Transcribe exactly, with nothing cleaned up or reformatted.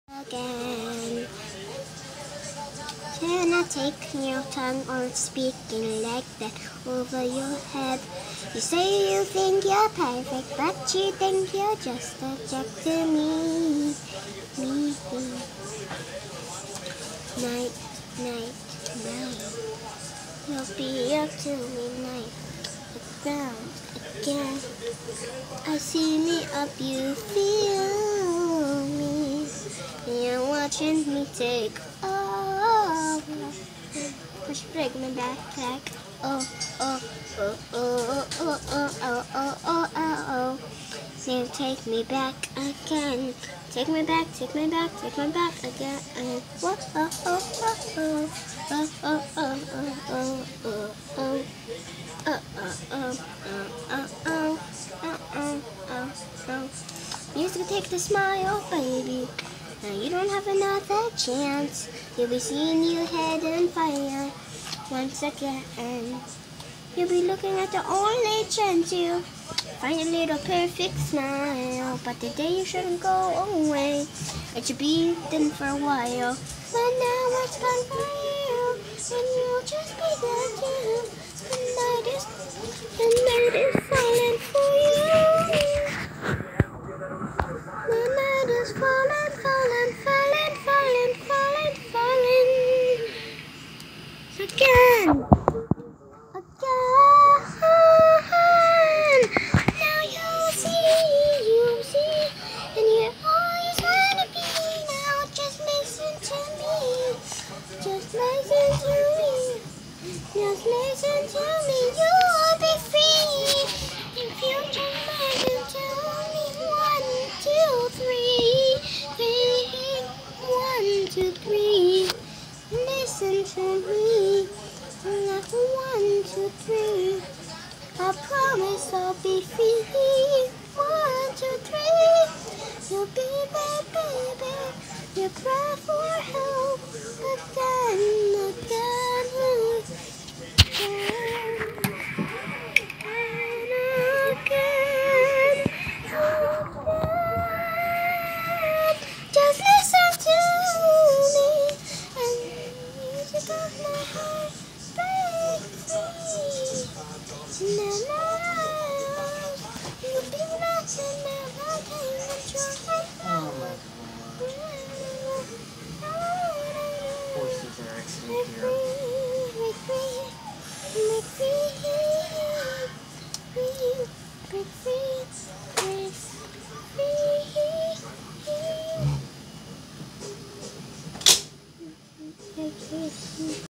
Again. Can I take your tongue or speaking like that over your head? You say you think you're perfect, but you think you're just a jack to me. Me. Night, night, night. You'll be up to midnight. Around again. I see me up, you feel me. You're watching me take over. Push break my backpack. Oh, oh, oh, oh, oh, oh, oh, oh, oh, oh, oh. Now take me back again. Take me back, take me back, take me back again. Whoa, oh, oh, oh, oh, oh, oh, oh, oh, oh, oh. Uh, uh, uh, uh, uh, uh, uh, uh, uh. Music will take the smile, baby. Now you don't have another chance. You'll be seeing your head on fire once again. You'll be looking at the only chance you find a little perfect smile. But today you shouldn't go away. It should be then for a while. But now it's gone for you, and you'll just be there too. The night is, the night is falling for you. The night is falling, falling, falling, falling, falling, falling. Again, again. Now you see, you see, and you're always wanna be. Now just listen to me, just listen to me. Just listen to me, you will be free. If you just listen to me, one, two, three, three, one, two, three. Listen to me, like one, two, three. I promise I'll be free. One, two, three. You'll be there, baby. You cry for help again, again. Just listen to me, and the music of my heart breaks free. Now, you'll be nothing now, Horses are excellent here. Break free, break free, break free.